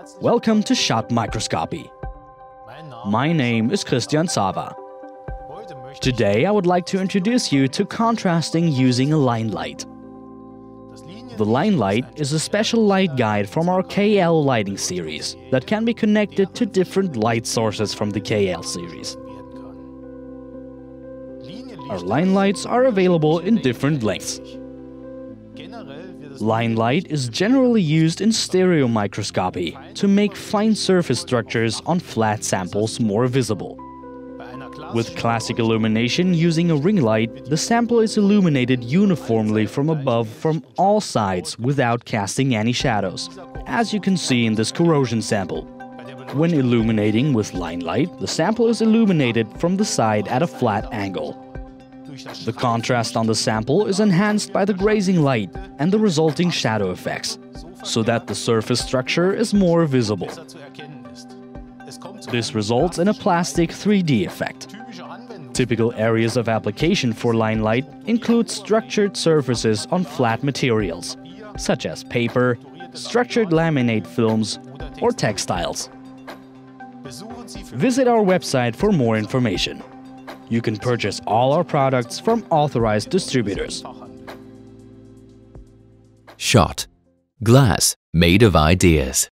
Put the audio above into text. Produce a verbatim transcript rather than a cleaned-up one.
Welcome to SCHOTT Microscopy. My name is Christian Sava. Today I would like to introduce you to contrasting using a line light. The line light is a special light guide from our K L lighting series that can be connected to different light sources from the K L series. Our line lights are available in different lengths. Line light is generally used in stereo microscopy to make fine surface structures on flat samples more visible. With classic illumination using a ring light, the sample is illuminated uniformly from above from all sides without casting any shadows, as you can see in this corrosion sample. When illuminating with line light, the sample is illuminated from the side at a flat angle. The contrast on the sample is enhanced by the grazing light and the resulting shadow effects, so that the surface structure is more visible. This results in a plastic three D effect. Typical areas of application for line light include structured surfaces on flat materials, such as paper, structured laminate films, or textiles. Visit our website for more information. You can purchase all our products from authorized distributors. SCHOTT. Glass made of ideas.